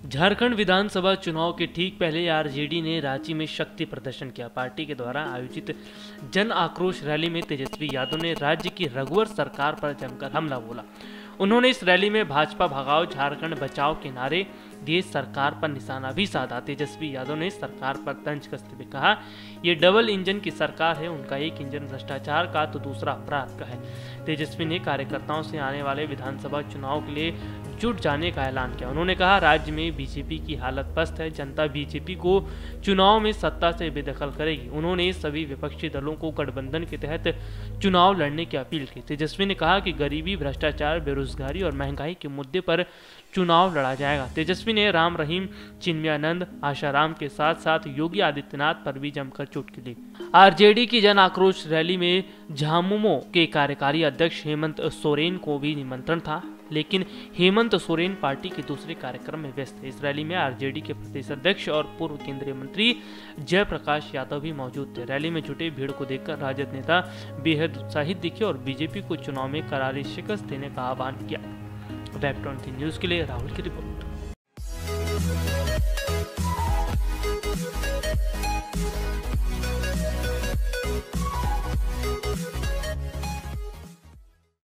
झारखंड विधानसभा चुनाव के ठीक पहले आरजेडी ने रांची में शक्ति प्रदर्शन किया। पार्टी के द्वारा आयोजित जन आक्रोश रैली में तेजस्वी यादव ने राज्य की रघुवर सरकार पर जमकर हमला बोला। उन्होंने इस रैली में भाजपा भगाओ झारखंड बचाओ के नारे दिए, सरकार पर निशाना भी साधा। तेजस्वी यादव ने सरकार पर तंज कसते हुए कहा, ये डबल इंजन की सरकार है, उनका एक इंजन भ्रष्टाचार का तो दूसरा अपराध का है। तेजस्वी ने कार्यकर्ताओं से आने वाले विधानसभा चुनाव के लिए जुट जाने का ऐलान किया। उन्होंने कहा, राज्य में बीजेपी की हालत पस्त है, जनता बीजेपी को चुनाव में सत्ता से बेदखल करेगी। उन्होंने सभी विपक्षी दलों को गठबंधन के तहत चुनाव लड़ने की अपील की। तेजस्वी ने कहा कि गरीबी, भ्रष्टाचार, बेरोजगारी और महंगाई के मुद्दे पर चुनाव लड़ा जाएगा। तेजस्वी ने राम रहीम, चिन्मयानंद, आशाराम के साथ साथ योगी आदित्यनाथ पर भी जमकर चुटकी दी। आरजेडी की जन आक्रोश रैली में झामुमो के कार्यकारी अध्यक्ष हेमंत सोरेन को भी निमंत्रण था, लेकिन हेमंत सोरेन पार्टी के दूसरे कार्यक्रम में व्यस्त थे। इस रैली में आरजेडी के प्रदेश अध्यक्ष और पूर्व केंद्रीय मंत्री जयप्रकाश यादव भी मौजूद थे। रैली में जुटे भीड़ को देखकर राजद नेता बेहद उत्साहित दिखे और बीजेपी को चुनाव में करारी शिकस्त देने का आह्वान किया। वेब 23 न्यूज के लिए राहुल की रिपोर्ट।